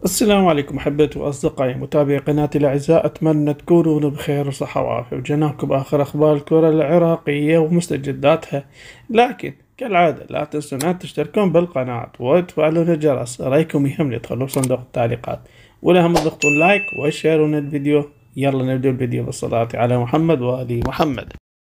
السلام عليكم أحبتي وأصدقائي متابعي قناتي الأعزاء، أتمنى تكونون بخير وصحة وعافية وجناكم بآخر أخبار الكرة العراقية ومستجداتها. لكن كالعادة لا تنسون أن تشتركون بالقناة وتفعلون الجرس، رأيكم يهمني تدخلوا بصندوق التعليقات، والأهم تضغطون لايك وشيرون الفيديو. يلا نبدأ الفيديو بالصلاة على محمد وآل محمد.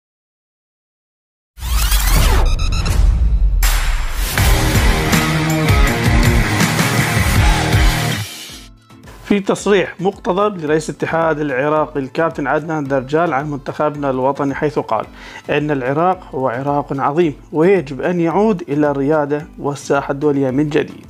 في تصريح مقتضب لرئيس الاتحاد العراقي الكابتن عدنان درجال عن منتخبنا الوطني، حيث قال إن العراق هو عراق عظيم ويجب أن يعود إلى الريادة والساحة الدولية من جديد.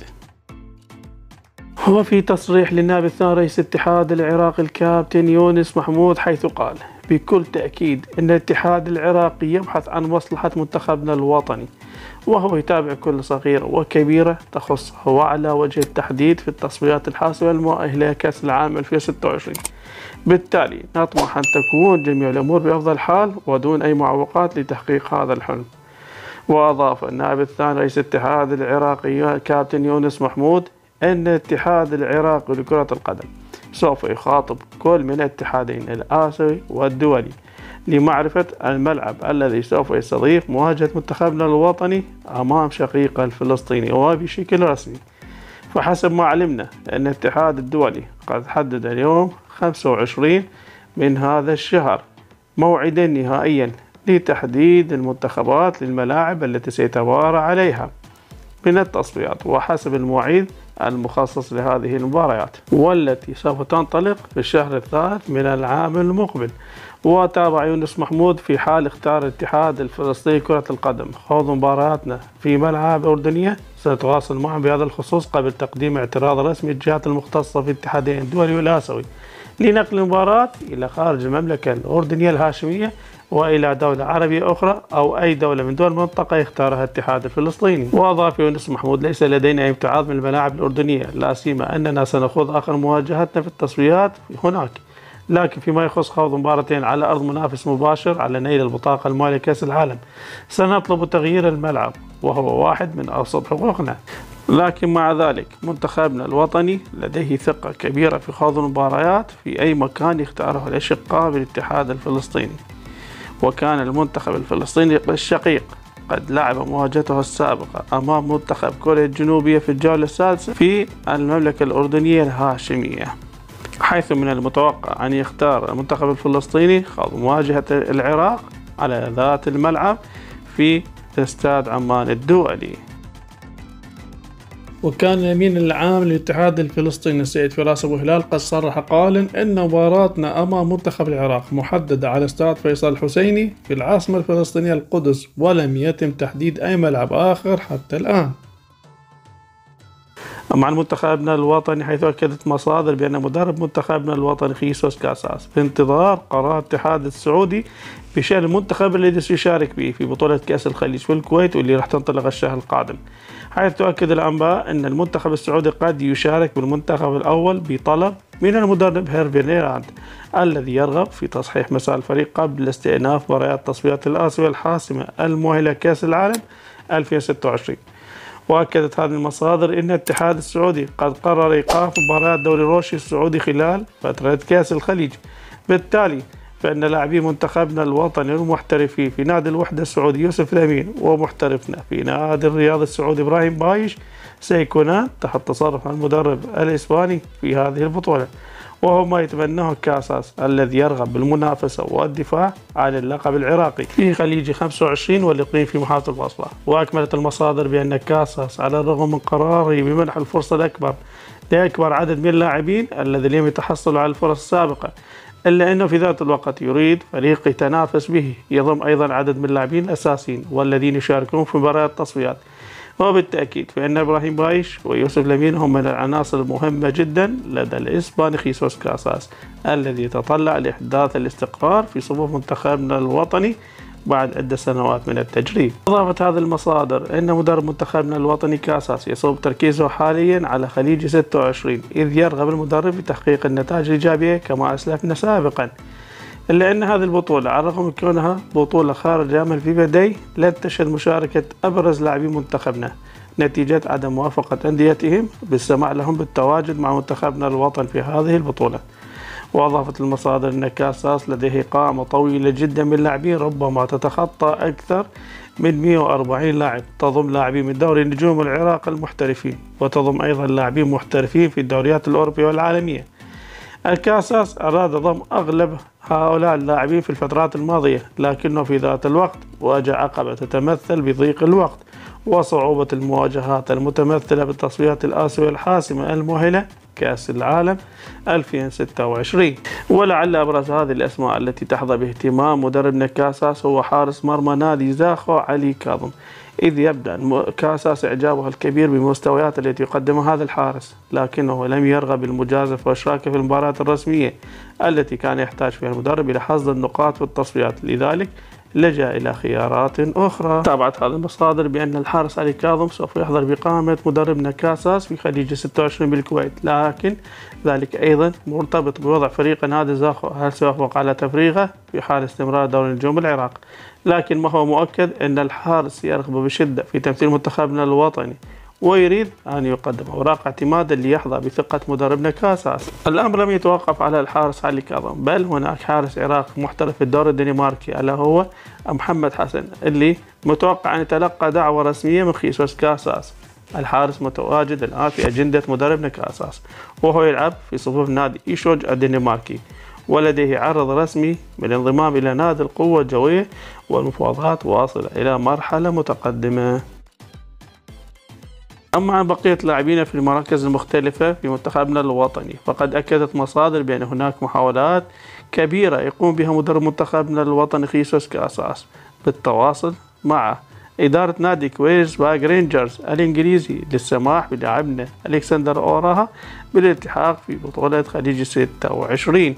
هو في تصريح للنائب الثاني رئيس الاتحاد العراقي الكابتن يونس محمود، حيث قال بكل تأكيد أن الاتحاد العراقي يبحث عن مصلحة منتخبنا الوطني، وهو يتابع كل صغيرة وكبيرة تخصه، وعلى وجه التحديد في التصفيات الحاسمة المؤهلة لكأس العالم 2026. بالتالي نطمح أن تكون جميع الأمور بأفضل حال ودون أي معوقات لتحقيق هذا الحلم. وأضاف النائب الثاني رئيس الاتحاد العراقي كابتن يونس محمود أن الاتحاد العراقي لكرة القدم سوف يخاطب كل من الاتحادين الآسيوي والدولي لمعرفة الملعب الذي سوف يستضيف مواجهة منتخبنا الوطني أمام شقيقه الفلسطيني وبشكل رسمي. فحسب ما علمنا أن الاتحاد الدولي قد حدد اليوم 25 من هذا الشهر موعدا نهائيا لتحديد المنتخبات للملاعب التي سيتوارى عليها من التصفيات، وحسب المواعيد المخصص لهذه المباريات والتي سوف تنطلق في الشهر الثالث من العام المقبل. وتابع يونس محمود في حال اختار الاتحاد الفلسطيني كرة القدم خوض مبارياتنا في ملعب أردنية، سنتواصل معهم بهذا الخصوص قبل تقديم اعتراض رسمي للجهات المختصة في الاتحادين الدولي والآسيوي لنقل المباراة إلى خارج المملكة الأردنية الهاشمية وإلى دولة عربية أخرى أو أي دولة من دول المنطقة يختارها الاتحاد الفلسطيني. وأضاف يونس محمود ليس لدينا أي ابتعاض من الملاعب الأردنية، لا سيما أننا سنخوض آخر مواجهتنا في التصفيات هناك، لكن فيما يخص خوض مباراتين على أرض منافس مباشر على نيل البطاقة المالية لكأس العالم سنطلب تغيير الملعب، وهو واحد من أبسط حقوقنا. لكن مع ذلك منتخبنا الوطني لديه ثقة كبيرة في خوض المباريات في أي مكان يختاره الأشقاء بالاتحاد الفلسطيني. وكان المنتخب الفلسطيني الشقيق قد لعب مواجهته السابقة أمام منتخب كوريا الجنوبية في الجولة السادسة في المملكة الأردنية الهاشمية، حيث من المتوقع أن يختار المنتخب الفلسطيني خوض مواجهة العراق على ذات الملعب في استاد عمان الدولي. وكان الأمين العام للاتحاد الفلسطيني السيد فراس أبو هلال قد صرح قائلا أن مباراتنا أمام منتخب العراق محددة على استاد فيصل الحسيني في العاصمة الفلسطينية القدس، ولم يتم تحديد أي ملعب آخر حتى الآن. مع منتخبنا الوطني، حيث أكدت مصادر بأن مدرب منتخبنا الوطني خيسوس كاساس في انتظار قرار الاتحاد السعودي بشأن المنتخب الذي سيشارك به في بطولة كأس الخليج في الكويت واللي راح تنطلق الشهر القادم. حيث تؤكد الأنباء أن المنتخب السعودي قد يشارك بالمنتخب الأول بطلب من المدرب هيرفي نيراند الذي يرغب في تصحيح مسار الفريق قبل استئناف مباريات تصفيات الآسيوية الحاسمة المؤهلة كأس العالم 2026. وأكدت هذه المصادر أن الاتحاد السعودي قد قرر إيقاف مباريات دوري روشي السعودي خلال فترة كأس الخليج. بالتالي فإن لاعبي منتخبنا الوطني المحترفين في نادي الوحدة السعودي يوسف الأمين ومحترفنا في نادي الرياض السعودي إبراهيم بايش سيكونان تحت تصرف المدرب الإسباني في هذه البطولة، وهو ما يتبناه كاساس الذي يرغب بالمنافسة والدفاع عن اللقب العراقي في خليج 25 والإقليم في محافظة البصرة. وأكملت المصادر بأن كاساس على الرغم من قراره بمنح الفرصة الأكبر لأكبر عدد من اللاعبين الذي لم يتحصلوا على الفرص السابقة، إلا أنه في ذات الوقت يريد فريق يتنافس به يضم أيضا عدد من اللاعبين الأساسيين والذين يشاركون في مباريات التصفيات. وبالتأكيد فإن إبراهيم بايش ويوسف لمين هم من العناصر المهمة جدا لدى الإسباني خيسوس كاساس الذي يتطلع لإحداث الاستقرار في صفوف منتخبنا الوطني بعد عدة سنوات من التجريب. أضافت هذه المصادر أن مدرب منتخبنا الوطني كاساس يصب تركيزه حاليا على خليج 26، إذ يرغب المدرب في تحقيق النتائج الإيجابية كما أسلفنا سابقا. إلا أن هذه البطولة على الرغم من كونها بطولة خارج عمل في بداية لن تشهد مشاركة أبرز لاعبي منتخبنا نتيجة عدم موافقة أنديتهم بالسماح لهم بالتواجد مع منتخبنا الوطني في هذه البطولة. وأضافت المصادر أن كاساس لديه قائمة طويلة جدا من لاعبين ربما تتخطى أكثر من 140 لاعب، تضم لاعبين من دوري نجوم العراق المحترفين، وتضم أيضا لاعبين محترفين في الدوريات الأوروبية والعالمية. الكاساس أراد ضم أغلب هؤلاء اللاعبين في الفترات الماضية، لكنه في ذات الوقت واجه عقبة تتمثل بضيق الوقت وصعوبة المواجهات المتمثلة بالتصفيات الآسيوية الحاسمة المؤهلة كأس العالم 2026. ولعل أبرز هذه الأسماء التي تحظى باهتمام مدربنا كاساس هو حارس مرمى نادي زاخو علي كاظم، إذ يبدأ كاساس إعجابه الكبير بمستويات التي يقدمها هذا الحارس، لكنه لم يرغب بالمجازفة وإشراكه في المباريات الرسمية التي كان يحتاج فيها المدرب إلى حصد النقاط في التصفيات، لذلك لجأ إلى خيارات أخرى. تابعت هذه المصادر بأن الحارس علي كاظم سوف يحضر بقائمة مدربنا كاساس في خليج 26 بالكويت، لكن ذلك أيضا مرتبط بوضع فريق نادي زاخو هل سيوافق على تفريغه في حال استمرار دوري نجوم العراق. لكن ما هو مؤكد أن الحارس يرغب بشدة في تمثيل منتخبنا الوطني ويريد أن يقدم أوراق اعتمادا ليحظى بثقة مدربنا كاساس. الأمر لم يتوقف على الحارس علي كاظم، بل هناك حارس عراقي محترف في الدوري الدنماركي ألا هو محمد حسن، اللي متوقع أن يتلقى دعوة رسمية من خيسوس كاساس. الحارس متواجد الآن في أجندة مدربنا كاساس، وهو يلعب في صفوف نادي إيشوج الدنماركي، ولديه عرض رسمي بالانضمام إلى نادي القوة الجوية، والمفاوضات واصلة إلى مرحلة متقدمة. أما عن بقية لاعبين في المراكز المختلفة في منتخبنا الوطني، فقد أكدت مصادر بأن هناك محاولات كبيرة يقوم بها مدرب منتخبنا الوطني خيسوس كاساس بالتواصل مع إدارة نادي كوينز بارك رينجرز الإنجليزي للسماح بلاعبنا ألكسندر أوراها بالالتحاق في بطولة خليج 26.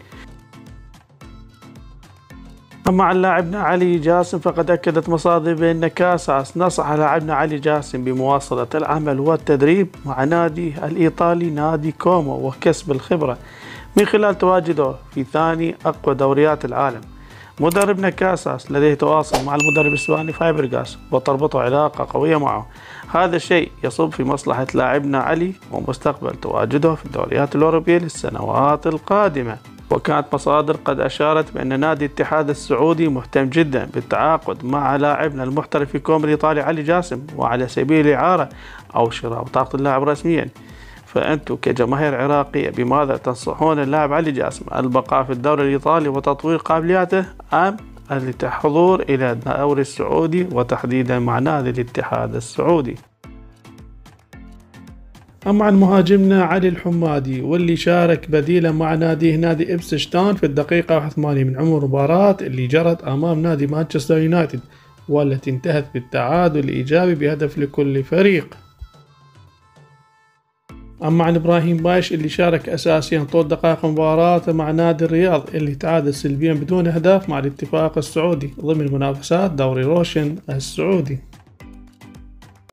أما عن لاعبنا علي جاسم، فقد أكدت مصادر بأن كاساس نصح لاعبنا علي جاسم بمواصلة العمل والتدريب مع نادي الإيطالي نادي كومو وكسب الخبرة من خلال تواجده في ثاني أقوى دوريات العالم. مدربنا كاساس لديه تواصل مع المدرب الإسباني فايبرغاس وتربطه علاقة قوية معه، هذا الشيء يصب في مصلحة لاعبنا علي ومستقبل تواجده في الدوريات الأوروبية للسنوات القادمة. وكانت مصادر قد أشارت بأن نادي الاتحاد السعودي مهتم جدا بالتعاقد مع لاعبنا المحترف في كوم الإيطالي علي جاسم، وعلى سبيل الإعارة أو شراء بطاقة اللاعب رسميا. فأنتم كجماهير عراقية بماذا تنصحون اللاعب علي جاسم؟ البقاء في الدوري الإيطالي وتطوير قابلياته، أم الحضور إلى الدوري السعودي وتحديدا مع نادي الاتحاد السعودي؟ أما عن مهاجمنا علي الحمادي، واللي شارك بديلا مع ناديه نادي إبسشتان في الدقيقة 81 من عمر المباراة اللي جرت أمام نادي مانشستر يونايتد، والتي انتهت بالتعادل الإيجابي بهدف لكل فريق. أما عن إبراهيم بايش اللي شارك أساسيا طول دقائق مباراة مع نادي الرياض اللي تعادل سلبيا بدون أهداف مع الاتفاق السعودي ضمن منافسات دوري روشن السعودي.